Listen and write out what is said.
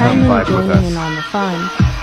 finally fight with joining us. in on the fun.